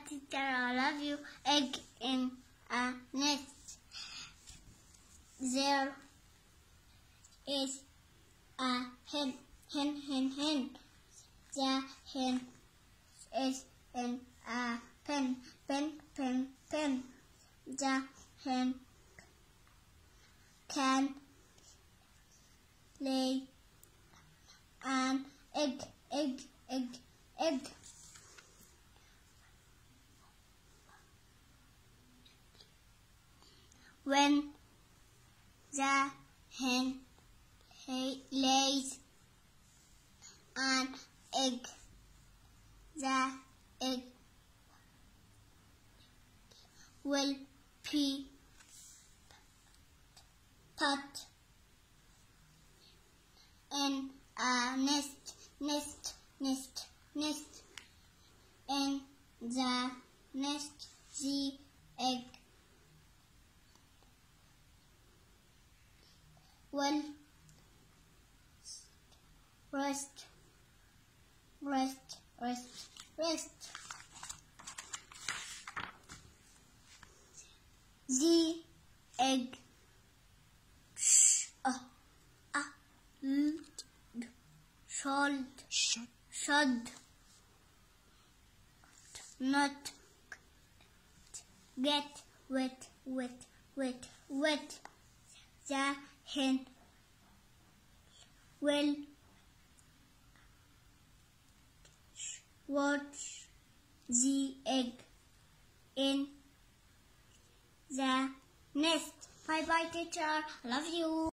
teacher, I love you. Egg in a nest. There is a hen. Hen. The hen is in a pen. The hen can lay an egg. When the hen lays an egg, the egg will be put in a nest. In the nest, the egg will rest. The egg should not get wet. The hen will watch the egg in the nest. Bye, teacher. Love you.